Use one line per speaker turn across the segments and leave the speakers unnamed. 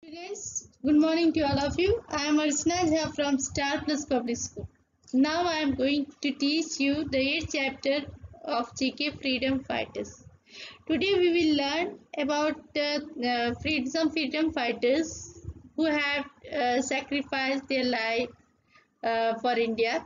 Students, good morning to all of you. I am Archana Jha from Star Plus Public School. Now I am going to teach you the 8th chapter of GK Freedom Fighters. Today we will learn about some freedom fighters who have sacrificed their life for India.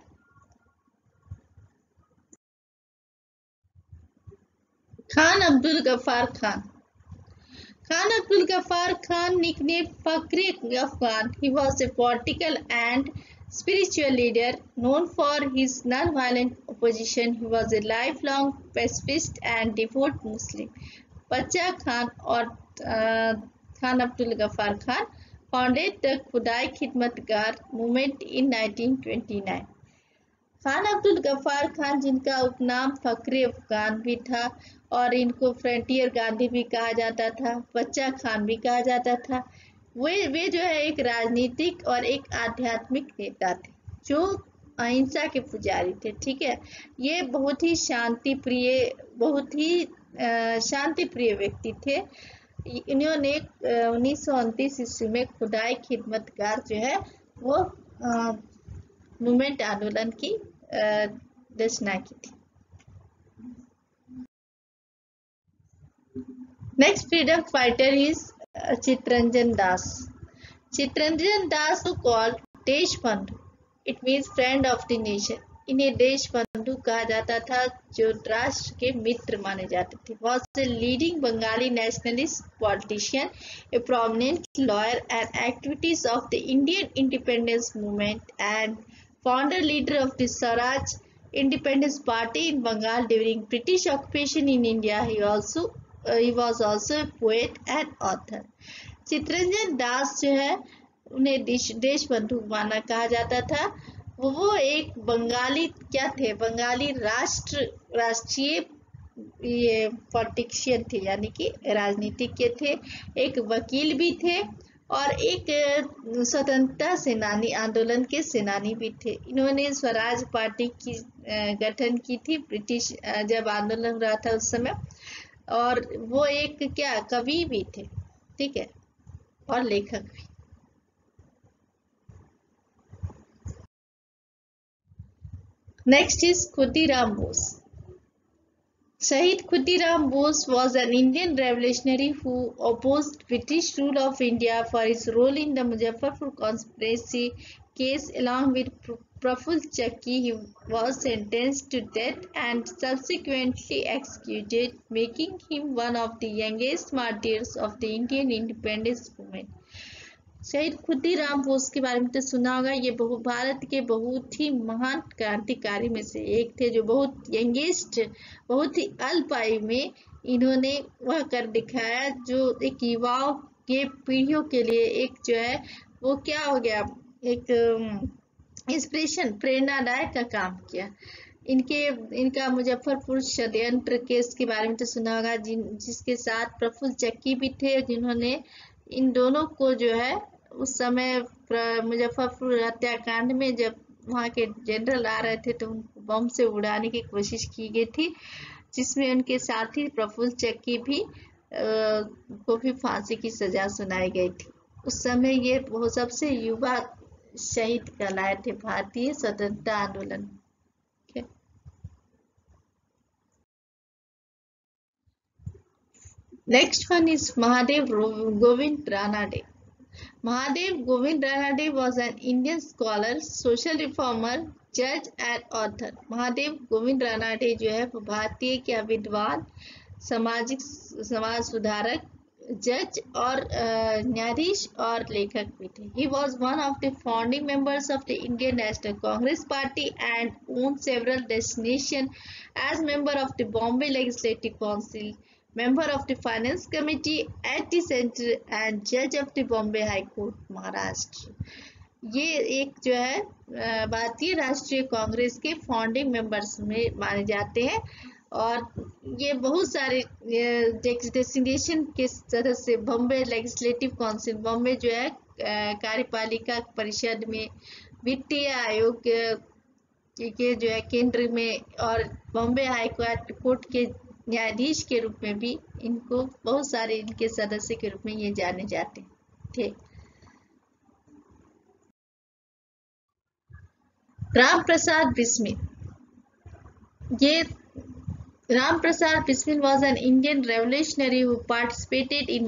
Khan Abdul Ghaffar Khan. Khan Abdul Ghaffar Khan, nicknamed Fakhri Afghan, he was a political and spiritual leader known for his non-violent opposition. He was a lifelong pacifist and devout Muslim. Bacha Khan or Khan Abdul Ghaffar Khan founded the Khudai Khidmatgar movement in 1929. Khan Abdul Gaffar Khan, जिनका उपनाम फखरे अफगान भी था और इनको frontier Gandhi भी कहा जाता था, बच्चा खान भी कहा जाता था, वे जो है एक राजनीतिक और एक आध्यात्मिक नेता थे जो अहिंसा के पुजारी थे। ठीक है, ये बहुत ही शांति प्रिय व्यक्ति थे। इन्होंने 1929 ईस्वी में खुदाई खिदमतगार जो है वो मूवमेंट आंदोलन की रचना की थी। Next freedom fighter is Chittaranjan Das. Chittaranjan Das को called Desh Bandhu, it means friend of the nation. इन्हें देश बंधु कहा जाता था, जो राष्ट्र के मित्र माने जाते थे। Was a leading Bengali nationalist politician, a prominent lawyer and activities of the Indian independence movement and founder leader of the Swaraj Independence Party in Bengal during British occupation in India. He was also a poet and author. Chittaranjan Das जो है उन्हें देश बंधु माना कहा जाता था। वो एक बंगाली बंगाली राष्ट्रीय ये पॉलिटिशियन थे, यानी कि राजनीतिज्ञ थे, एक वकील भी थे और एक स्वतंत्रता सेनानी, आंदोलन के सेनानी भी थे। इन्होंने स्वराज पार्टी की गठन की थी ब्रिटिश जब आंदोलन हो रहा था उस समय, और वो एक कवि भी थे, ठीक है, और लेखक भी। Next is Khudiram Bose. Shahid Khudiram Bose was an Indian revolutionary who opposed British rule of India for his role in the Muzaffarpur conspiracy case. Along with Praful Chakki, he was sentenced to death and subsequently executed, making him one of the youngest martyrs of the Indian independence movement. शहीद खुदीराम बोस के बारे में तो सुना होगा। ये भारत के बहुत ही महान क्रांतिकारी में से एक थे, जो बहुत यंगेस्ट, बहुत ही अल्प आयु में इन्होंने वह कर दिखाया जो एक युवाओं के पीढ़ियों के लिए एक जो है वो हो गया, एक इंस्पिरेशन, प्रेरणादायक का काम किया। इनका मुजफ्फरपुर षड्यंत्र केस के बारे में तो सुना होगा, जिसके साथ प्रफुल्ल चक्की भी थे, जिन्होंने इन दोनों को जो है उस समय मुजफ्फरपुर हत्याकांड में जब वहाँ के जनरल आ रहे थे तो उनको बम से उड़ाने की कोशिश की गई थी, जिसमें उनके साथी प्रफुल्ल चक्की को भी फांसी की सजा सुनाई गई थी। उस समय ये बहुत सबसे युवा शहीद कहलाए थे भारतीय स्वतंत्रता आंदोलन। Next one is Mahadev Govind Ranade. Mahadev Govind Ranade was an Indian scholar, social reformer, judge and author. Mahadev Govind Ranade जो है वो भारतीय विद्वान, समाज सुधारक, जज और न्यायाधीश और लेखक भी थे। He was one of the founding members of the Indian National Congress Party and owned several designations as member of the Bombay Legislative Council, member of the Finance Committee at the Center and judge of the Bombay High Court, Maharashtra. ये एक जो है भारतीय राष्ट्रीय कांग्रेस के founding members में माने जाते हैं और ये बहुत सारे डेजिग्नेशन के सदस्य बॉम्बे लेजिस्लेटिव काउंसिल, बॉम्बे जो है कार्यपालिका परिषद में, वित्तीय आयोग के जो है केंद्र में, और बॉम्बे हाई कोर्ट के न्यायाधीश के रूप में भी इनको बहुत सारे इनके सदस्य के रूप में ये जाने जाते थे। राम प्रसाद बिस्मिल, ये Ram Prasad Bismil was an Indian revolutionary who participated in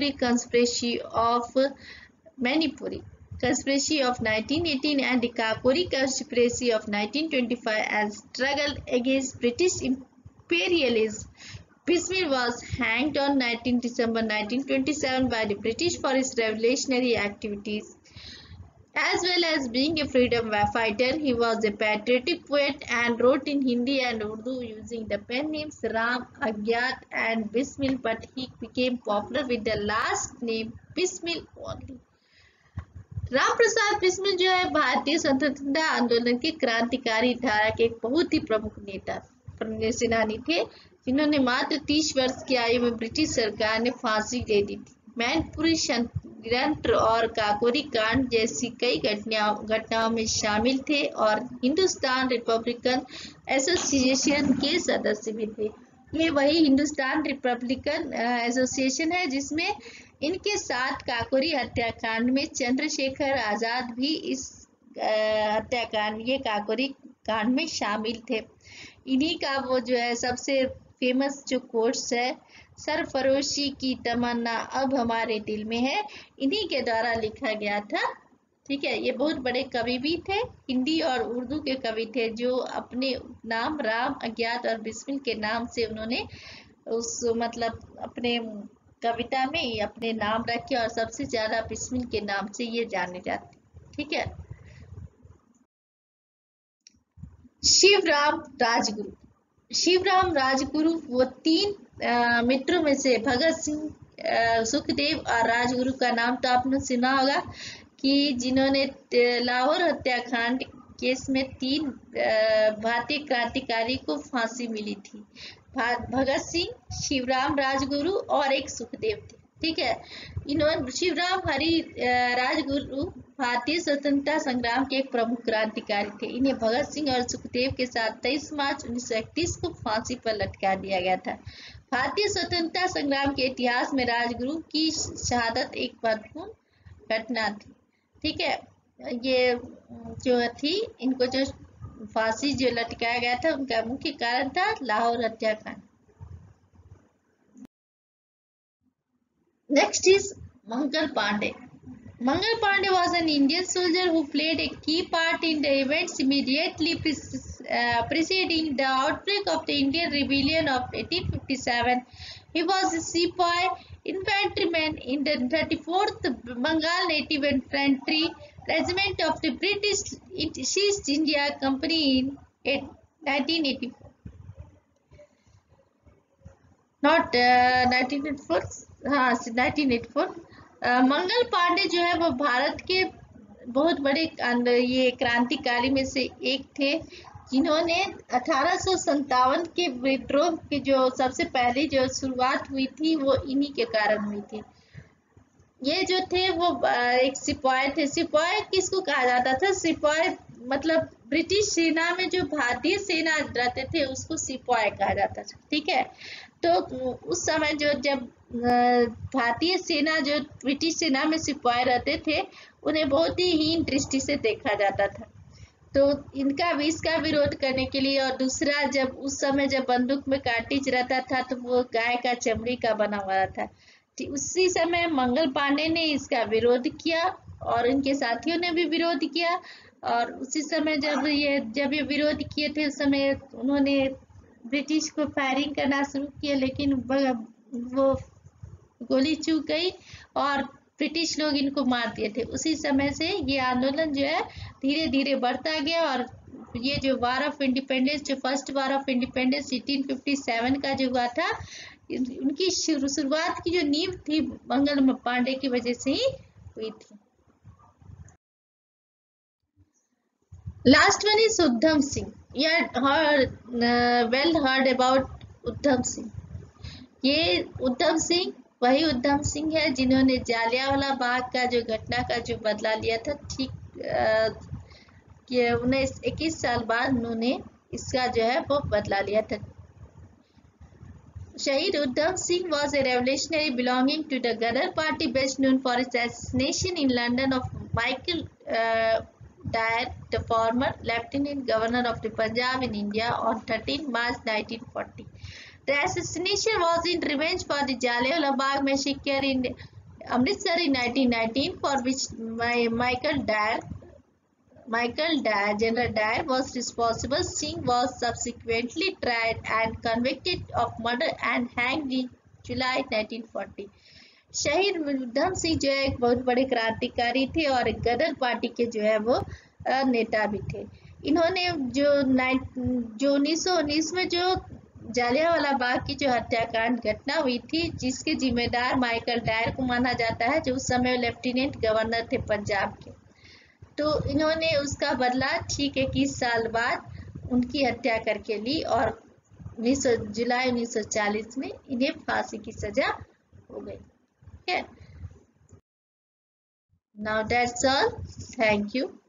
Manipuri conspiracy of 1918 and the Kakori conspiracy of 1925 and struggled against British imperialism. Bismil was hanged on 19 December 1927 by the British for his revolutionary activities. As well as being a freedom fighter, he was a patriotic poet and wrote in Hindi and Urdu using the pen names Ram, Agyat and Bismil, but he became popular with the last name Bismil only. Ram Prasad Bismil जो है भारतीय स्वतंत्रता आंदोलन के क्रांतिकारी धारा के एक बहुत ही प्रमुख नेता सेनानी थे, जिन्होंने मात्र 30 वर्ष की आयु में ब्रिटिश सरकार ने फांसी दे दी थी। मैनपुरी षड्यंत्र और काकोरी कांड जैसी कई घटनाओं में शामिल थे और हिंदुस्तान रिपब्लिकन एसोसिएशन के सदस्य भी थे। ये वही हिंदुस्तान रिपब्लिकन एसोसिएशन है जिसमें इनके साथ काकोरी हत्याकांड में चंद्रशेखर आजाद भी इस हत्याकांड ये काकोरी कांड में शामिल थे। इन्हीं का वो जो है सबसे फेमस जो कोट्स है, सरफरोशी की तमन्ना अब हमारे दिल में है, इन्हीं के द्वारा लिखा गया था। ठीक है, ये बहुत बड़े कवि भी थे, हिंदी और उर्दू के कवि थे, जो अपने नाम राम, अज्ञात और बिस्मिल के नाम से उन्होंने उस मतलब अपने कविता में अपने नाम रखे और सबसे ज्यादा बिस्मिल के नाम से ये जाने जाते। ठीक है, शिवराम राजगुरु, शिवराम राजगुरु वो 3 मित्रों में से भगत सिंह, सुखदेव और राजगुरु का नाम तो आपने सुना होगा कि जिन्होंने लाहौर हत्याकांड केस में 3 भारतीय क्रांतिकारी को फांसी मिली थी। भगत सिंह, शिवराम राजगुरु और एक सुखदेव थे। ठीक है, इन्होंने शिवराम राजगुरु भारतीय स्वतंत्रता संग्राम के एक प्रमुख क्रांतिकारी थे। इन्हें भगत सिंह और सुखदेव के साथ 23 मार्च 1931 को फांसी पर लटका दिया गया था। भारतीय स्वतंत्रता संग्राम के इतिहास में राजगुरु की शहादत एक महत्वपूर्ण घटना थी। ठीक है, ये जो थी, इनको जो फांसी जो लटकाया गया था उनका मुख्य कारण था लाहौर हत्याकांड। Next is Mangal Pandey. Mangal Pandey was an Indian soldier who played a key part in the events immediately preceding the outbreak of the Indian Rebellion of 1857. He was a sepoy infantryman in the 34th Bengal Native Infantry Regiment of the British East India Company in 1984. Not 1984, हाँ 1984। मंगल पांडे जो है वो भारत के बहुत बड़े ये क्रांतिकारी में से एक थे, जिन्होंने 1857 के विद्रोह की जो सबसे पहले जो शुरुआत हुई थी वो इन्हीं के कारण हुई थी। ये जो थे वो एक सिपाही थे। सिपाही किसको कहा जाता था? सिपाही मतलब ब्रिटिश सेना में जो भारतीय सेना रहते थे उसको सिपाही कहा जाता था। ठीक है, तो उस समय जो जब भारतीय सेना जो ब्रिटिश सेना में सिपाही रहते थे उन्हें बहुत ही हीन दृष्टि से देखा जाता था। तो इनका भी इसका विरोध करने के लिए, और दूसरा जब उस समय जब बंदूक में कार्टिज रहता था तो वो गाय का चमड़ी का बना हुआ था। उसी समय मंगल पांडे ने इसका विरोध किया और इनके साथियों ने भी विरोध किया। और उसी समय जब ये विरोध किए थे उस समय उन्होंने ब्रिटिश को फायरिंग करना शुरू किया, लेकिन वो गोली चूक गई और ब्रिटिश लोग इनको मार दिए थे। उसी समय से ये आंदोलन जो है धीरे धीरे बढ़ता गया और ये जो वार ऑफ इंडिपेंडेंस, जो फर्स्ट वार ऑफ इंडिपेंडेंस 1857 का जो हुआ था, उनकी शुरुआत की जो नींव थी मंगल पांडे की वजह से ही हुई थी। Last one is Udham Singh. Well heard about Udham Singh. ये उधम सिंह वही उधम सिंह है जिन्होंने जालियांवाला बाग का जो घटना का जो बदला लिया था। ठीक 21 साल बाद उन्होंने इसका जो है वो बदला लिया था। Shahid Udham Singh was a revolutionary belonging to the Ghadar party, best known for its assassination in London of Dyer, the former Lieutenant Governor of the Punjab in India, on 13 March 1940. The assassination was in revenge for the Jallianwala Bagh massacre in Amritsar in 1919, for which General Dyer was responsible. Singh was subsequently tried and convicted of murder and hanged in July 1940. शहीद उधम सिंह जो है एक बहुत बड़े क्रांतिकारी थे और गदर party के जो है वो नेता भी थे। इन्होंने जो 1919 में जो जालियांवाला बाग की जो हत्याकांड घटना हुई थी, जिसके जिम्मेदार माइकल डायर को माना जाता है, जो उस समय लेफ्टिनेंट गवर्नर थे पंजाब के। तो इन्होंने उसका बदला ठीक 21 साल बाद उनकी हत्या करके ली और जुलाई 1940 में इन्हें फांसी की सजा हो गई। Okay. Now that's all. Thank you.